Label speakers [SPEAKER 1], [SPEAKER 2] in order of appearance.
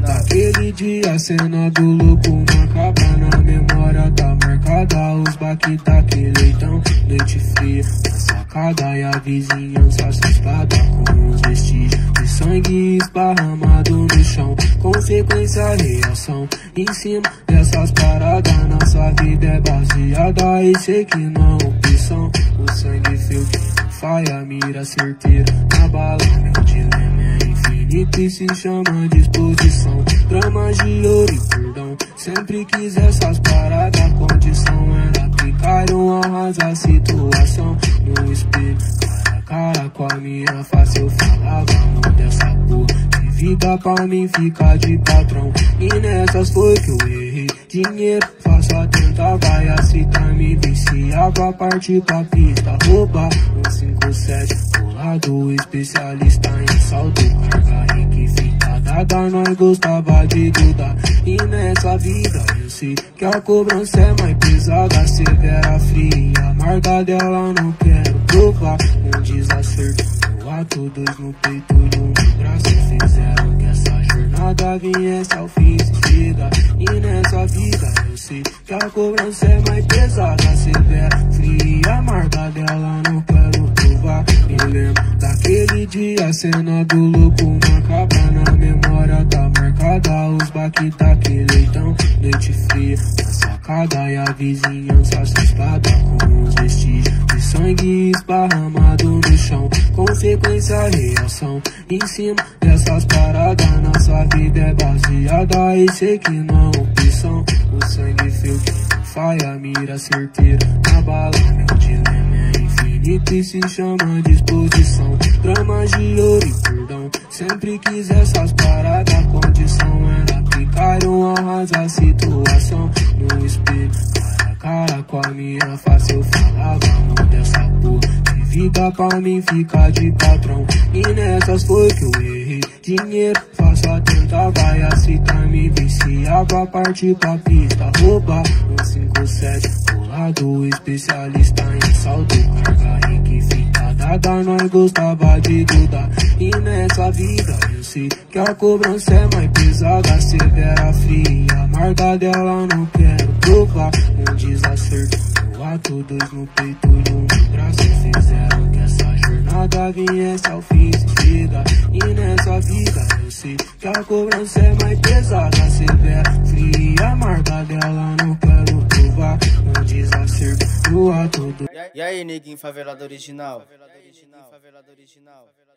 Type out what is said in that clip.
[SPEAKER 1] Daquele dia, a cena do louco não acaba na memória, tá marcada. Os baques daquele leitão, noite fria na sacada, e a vizinhança assustada com os vestígios de sangue esparramado no chão. Consequência, reação em cima dessas paradas. Nossa vida é baseada e sei que não é opção. O sangue frio que falha, mira certeira na bala. Meu dilema é infinito e se chama disposição. Dramas de ouro e perdão, sempre quis essas paradas. A condição era picar um arrasa a situação. No espelho, cara a cara com a minha face, eu falava: muda essa porra de vida pra mim ficar de patrão. E nessas foi que eu errei. Dinheiro, faço a tenta, vai a cita, me viciava, partir pra pista, roubar 157, colado, especialista em salto, carga requisitada, nós gostava de dudar. E nessa vida eu sei que a cobrança é mais pesada, severa, fria, amarga dela não quero provar. Um desacerto no ato, dois no peito e um no braço, fizeram que essa jornada viesse ao fim, se chega. E nessa vida eu sei que a cobrança é mais pesada, severa, fria, amarga dela não quero provar. Me lembro daquele dia, a cena do louco não acaba na memória, tá marcada. Os baques daquele leitão, noite fria na sacada, e a vizinhança assustada com os vestígios de sangue esparramado no chão. Consequência, reação em cima dessas paradas. Nossa vida é baseada e sei que não é opção. O sangue frio que falha, mira certeira na bala. Meu dilema é infinito e se chama disposição. Dramas de ouro e perdão, sempre quis essas paradas. A condição era picar um arrasa a situação. No espelho, cara a cara com a minha face, eu falava: muda essa porra de vida pra mim ficar de patrão. E nessas foi que eu errei. Dinheiro, faço a tenta, vai a cita, me viciava, partir pra pista, roubar 157, colado, especialista em salto, carga requisitada, nós gostava de dudar. E nessa vida eu sei que a cobrança é mais pesada, severa, fria, amarga dela não quero provar. Um desacerto no ato, dois no peito e um no braço, fizeram que essa jornada viesse ao fim, se chega. E nessa vida eu sei que a cobrança é mais pesada, severa, fria, amarga dela não quero provar. Um desacerto no ato do...
[SPEAKER 2] E aí, neguinho favelado original?